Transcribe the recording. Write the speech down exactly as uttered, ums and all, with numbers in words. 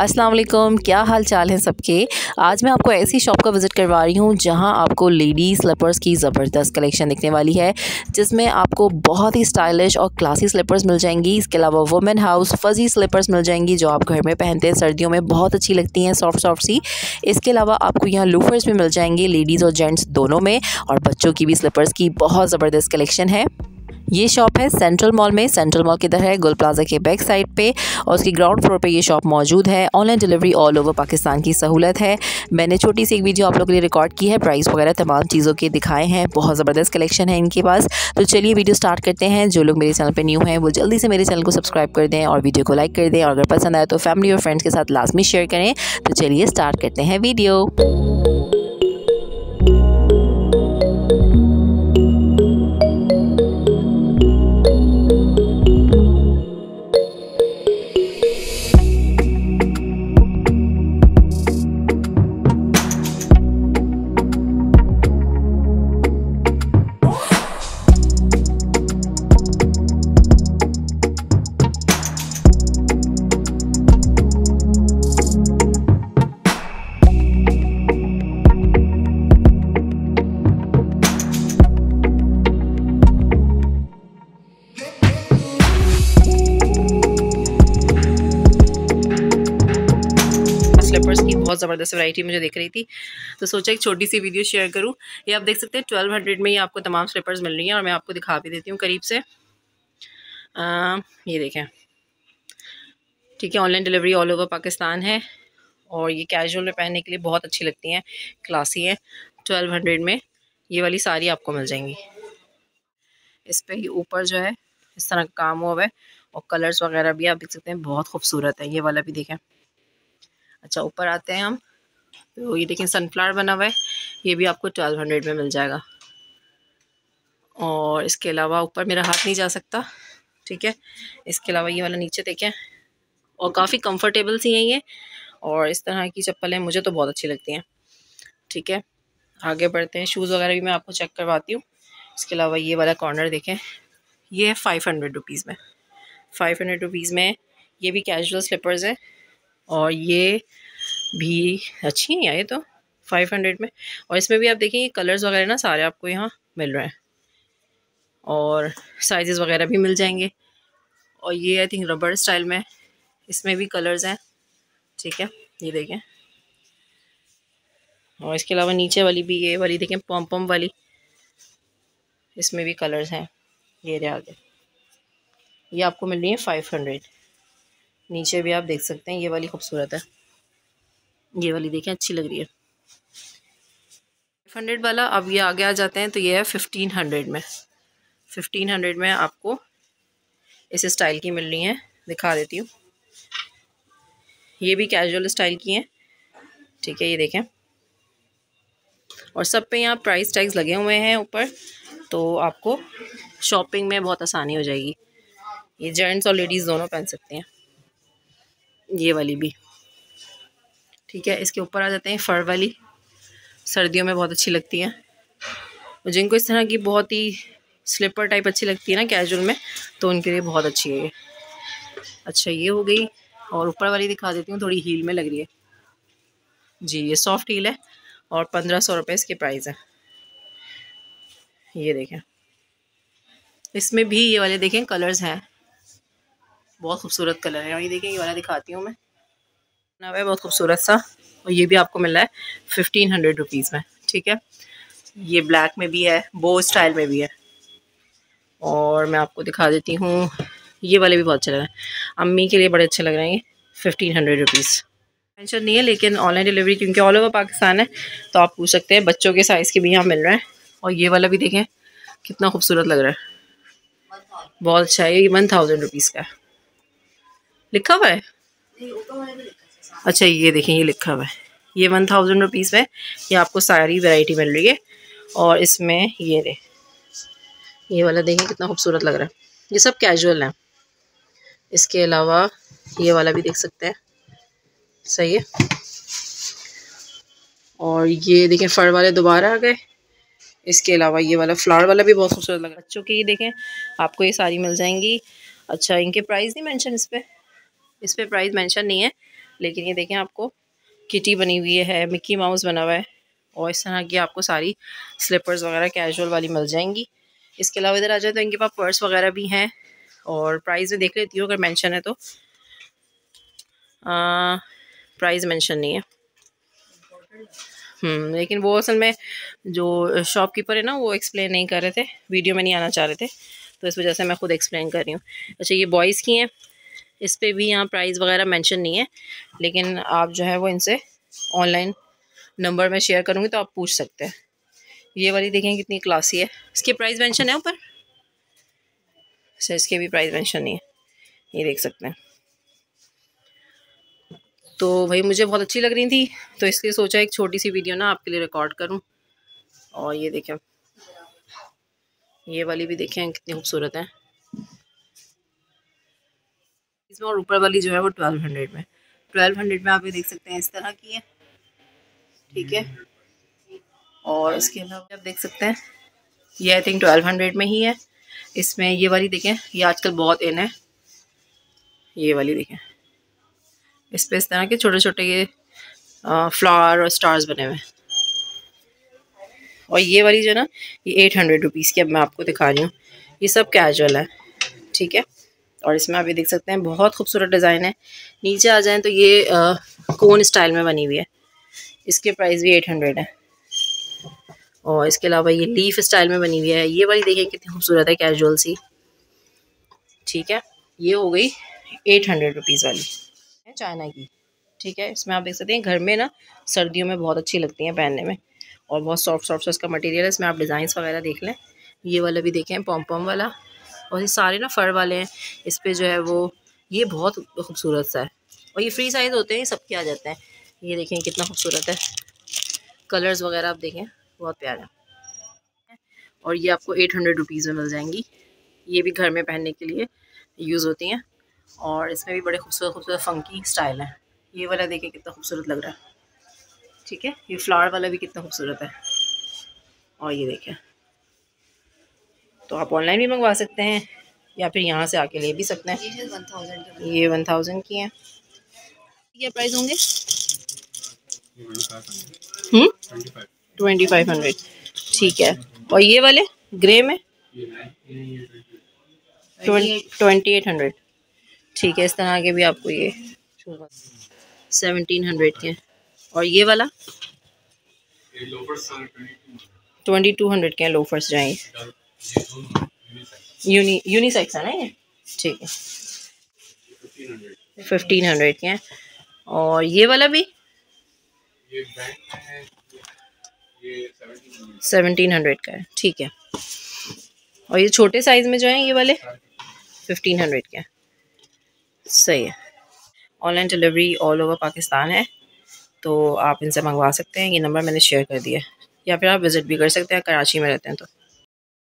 अस्सलाम वालेकुम, क्या हाल चाल है सबके। आज मैं आपको ऐसी शॉप का विज़िट करवा रही हूँ जहाँ आपको लेडीज़ स्लीपर्स की ज़बरदस्त कलेक्शन दिखने वाली है, जिसमें आपको बहुत ही स्टाइलिश और क्लासी स्लीपर्स मिल जाएंगी। इसके अलावा वुमेन हाउस फजी स्लीपर्स मिल जाएंगी जो आप घर में पहनते हैं, सर्दियों में बहुत अच्छी लगती हैं, सॉफ्ट सॉफ्ट सी। इसके अलावा आपको यहाँ लूफर्स भी मिल जाएंगे, लेडीज़ और जेंट्स दोनों में, और बच्चों की भी स्लीपर्स की बहुत ज़बरदस्त कलेक्शन है। ये शॉप है सेंट्रल मॉल में। सेंट्रल मॉल किधर है? गोल प्लाजा के बैक साइड पे, और उसकी ग्राउंड फ्लोर पे ये शॉप मौजूद है। Online delivery all over Pakistan की सहूलत है। मैंने छोटी सी एक वीडियो आप लोगों के लिए रिकॉर्ड की है, प्राइस वगैरह तमाम चीज़ों के दिखाए हैं। बहुत ज़बरदस्त कलेक्शन है इनके पास। तो चलिए वीडियो स्टार्ट करते हैं। जो लोग मेरे चैनल पर न्यू हैं वो जल्दी से मेरे चैनल को सब्सक्राइब कर दें और वीडियो को लाइक कर दें, और अगर पसंद आए तो फैमिली और फ्रेंड्स के साथ लाजमी शेयर करें। तो चलिए स्टार्ट करते हैं वीडियो। स्लीपर्स की बहुत ज़बरदस्त वैरायटी मुझे दिख रही थी, तो सोचा एक छोटी सी वीडियो शेयर करूं। ये आप देख सकते हैं ट्वेल्व हंड्रेड में ये आपको तमाम स्लीपर्स मिल रही हैं, और मैं आपको दिखा भी देती हूँ करीब से। आ, ये देखें, ठीक है। Online delivery all over Pakistan है, और ये कैजुअल में पहनने के लिए बहुत अच्छी लगती हैं, क्लासी हैं। ट्वेल्व हंड्रेड में ये वाली सारी आपको मिल जाएंगी। इस पर ये ऊपर जो है इस तरह का काम हुआ है, और कलर्स वगैरह भी आप देख सकते हैं, बहुत खूबसूरत है। ये वाला भी देखें। अच्छा, ऊपर आते हैं हम, तो ये देखें सनफ्लावर बना हुआ है, ये भी आपको ट्वेल्व हंड्रेड में मिल जाएगा। और इसके अलावा ऊपर मेरा हाथ नहीं जा सकता, ठीक है। इसके अलावा ये वाला नीचे देखें, और काफ़ी कंफर्टेबल सी हैं ये, और इस तरह की चप्पल है, मुझे तो बहुत अच्छी लगती हैं, ठीक है। आगे बढ़ते हैं, शूज़ वगैरह भी मैं आपको चेक करवाती हूँ। इसके अलावा ये वाला कॉर्नर देखें, ये है फाइव हंड्रेड रुपीज़ में। फाइव हंड्रेड रुपीज़ में ये भी कैजुअल स्लीपर्स है, और ये भी अच्छी हैं ये तो फाइव हंड्रेड में। और इसमें भी आप देखेंगे कलर्स वगैरह ना सारे आपको यहाँ मिल रहे हैं, और साइजेस वगैरह भी मिल जाएंगे। और ये आई थिंक रबर स्टाइल में, इसमें भी कलर्स हैं, ठीक है। ये देखें, और इसके अलावा नीचे वाली भी, ये वाली देखें पॉम पॉम वाली, इसमें भी कलर्स हैं। ये रहे आगे, ये आपको मिल रही है फाइव हंड्रेड। नीचे भी आप देख सकते हैं, ये वाली खूबसूरत है, ये वाली देखें अच्छी लग रही है। फाइव हंड्रेड वाला अब ये आगे आ जाते हैं, तो ये है फिफ्टीन हंड्रेड में। फिफ्टीन हंड्रेड में आपको इस स्टाइल की मिल रही हैं, दिखा देती हूँ। ये भी कैजुअल स्टाइल की हैं, ठीक है। ये देखें, और सब पे यहाँ प्राइस टैग्स लगे हुए हैं ऊपर, तो आपको शॉपिंग में बहुत आसानी हो जाएगी। ये जेंट्स और लेडीज़ दोनों पहन सकते हैं, ये वाली भी, ठीक है। इसके ऊपर आ जाते हैं फर वाली, सर्दियों में बहुत अच्छी लगती हैं। जिनको इस तरह की बहुत ही स्लीपर टाइप अच्छी लगती है ना कैजुअल में, तो उनके लिए बहुत अच्छी है ये। अच्छा, ये हो गई, और ऊपर वाली दिखा देती हूँ, थोड़ी हील में लग रही है जी। ये सॉफ्ट हील है, और पंद्रह सौ रुपये इसके प्राइस है। ये देखें, इसमें भी ये वाले देखें कलर्स हैं, बहुत खूबसूरत कलर है। और ये देखें, ये वाला दिखाती हूँ मैं, ना है बहुत खूबसूरत सा, और ये भी आपको मिल रहा है फिफ्टीन हंड्रेड रुपीज़ में, ठीक है। ये ब्लैक में भी है, बो स्टाइल में भी है, और मैं आपको दिखा देती हूँ, ये वाले भी बहुत अच्छे लग रहे हैं, अम्मी के लिए बड़े अच्छे लग रहे हैं। ये फिफ्टीन हंड्रेड रुपीज़ टेंशन नहीं है, लेकिन ऑनलाइन डिलीवरी क्योंकि ऑल ओवर पाकिस्तान है, तो आप पूछ सकते हैं। बच्चों के साइज़ के भी यहाँ मिल रहे हैं। और ये वाला भी देखें कितना खूबसूरत लग रहा है, बहुत अच्छा है। ये वन थाउजेंड रुपीज़ का लिखा हुआ है। अच्छा, ये देखें, ये लिखा हुआ है, ये वन थाउजेंड रुपीज़ में ये आपको सारी वैरायटी मिल रही है। और इसमें ये रे, ये वाला देखें कितना खूबसूरत लग रहा है। ये सब कैजुअल है। इसके अलावा ये वाला भी देख सकते हैं, सही है। और ये देखें फर वाले दोबारा आ गए। इसके अलावा ये वाला फ्लावर वाला भी बहुत खूबसूरत लग रहा है। बच्चों की ये देखें, आपको ये सारी मिल जाएंगी। अच्छा, इनके प्राइस नहीं मेंशन इस पे इस पे प्राइस मेंशन नहीं है, लेकिन ये देखें आपको किटी बनी हुई है, मिक्की माउस बना हुआ है, और इस तरह की आपको सारी स्लीपर्स वगैरह कैजुअल वाली मिल जाएंगी। इसके अलावा इधर आ जाए तो इनके पास पर्स वगैरह भी हैं, और प्राइस में देख लेती हूँ अगर मेंशन है तो। आ, प्राइस मेंशन नहीं है, हम्म लेकिन वो असल में जो शॉपकीपर है ना वो एक्सप्लेन नहीं कर रहे थे, वीडियो में नहीं आना चाह रहे थे, तो इस वजह से मैं खुद एक्सप्लेन कर रही हूँ। अच्छा, ये बॉयज़ की हैं, इस पर भी यहाँ प्राइस वगैरह मेंशन नहीं है, लेकिन आप जो है वो इनसे ऑनलाइन नंबर में शेयर करूँगी तो आप पूछ सकते हैं। ये वाली देखें कितनी क्लासी है, इसके प्राइस मेंशन है ऊपर सर, इसके भी प्राइस मेंशन नहीं है, ये देख सकते हैं। तो भाई मुझे बहुत अच्छी लग रही थी, तो इसलिए सोचा एक छोटी सी वीडियो ना आपके लिए रिकॉर्ड करूं। और ये देखें, ये वाली भी देखें कितनी खूबसूरत है इसमें, और ऊपर वाली जो है वो ट्वेल्व हंड्रेड में ट्वेल्व हंड्रेड में आप ये देख सकते हैं इस तरह की है, ठीक है। और इसके अलावा आप देख सकते हैं ये आई थिंक ट्वेल्व हंड्रेड में ही है। इसमें ये वाली देखें, ये आजकल बहुत इन है, ये वाली देखें, इस पे इस तरह के छोटे छोटे ये फ्लावर और स्टार्स बने हुए हैं। और ये वाली जो ना ये एट हंड्रेड रुपीज़ की अब मैं आपको दिखा रही हूँ, ये सब कैजुअल है, ठीक है। और इसमें आप ये देख सकते हैं बहुत खूबसूरत डिज़ाइन है। नीचे आ जाएं तो ये आ, कोन स्टाइल में बनी हुई है, इसके प्राइस भी एट हंड्रेड है। और इसके अलावा ये लीफ स्टाइल में बनी हुई है, ये वाली देखिए कितनी खूबसूरत है, कैजुअल सी, ठीक है। ये हो गई एट हंड्रेड रुपीज़ वाली, चाइना की, ठीक है। इसमें आप देख सकते हैं घर में ना सर्दियों में बहुत अच्छी लगती हैं पहनने में, और बहुत सॉफ्ट सॉफ्ट सा इसका मटेरियल है। इसमें आप डिज़ाइंस वगैरह देख लें, ये वाला भी देखें पॉम पॉम वाला, और ये सारे ना फर वाले हैं। इस पर जो है वो ये बहुत खूबसूरत सा है, और ये फ्री साइज़ होते हैं, ये सबके आ जाते हैं। ये देखें कितना खूबसूरत है, कलर्स वगैरह आप देखें बहुत प्यारा, और ये आपको एट हंड्रेड रुपीज़ में मिल जाएंगी। ये भी घर में पहनने के लिए यूज़ होती हैं, और इसमें भी बड़े खूबसूरत खूबसूरत फंकी स्टाइल है। ये वाला देखें कितना खूबसूरत लग रहा है, ठीक है। ये फ्लावर वाला भी कितना खूबसूरत है, और ये देखें। तो आप ऑनलाइन भी मंगवा सकते हैं, या फिर यहाँ से आके ले भी सकते हैं। ये वन थाउजेंड की हैं, क्या प्राइस होंगे? ट्वेंटी फाइव हंड्रेड, ठीक है। और ये वाले ग्रे में ट्वेंटी एट हंड्रेड, ठीक है। इस तरह के भी आपको ये सेवनटीन हंड्रेड के, और ये वाला ट्वेंटी टू हंड्रेड के लोफर्स जाएंगे, यूनी यूनिसेक्स है ना ये, ठीक है। फिफ्टीन हंड्रेड के हैं, और ये वाला भी सेवनटीन हंड्रेड का है, ठीक है। और ये छोटे साइज में जो है ये वाले फिफ्टीन हंड्रेड के हैं, सही है। Online delivery all over Pakistan है, तो आप इनसे मंगवा सकते हैं। ये नंबर मैंने शेयर कर दिया है, या फिर आप विज़िट भी कर सकते हैं, कराची में रहते हैं तो।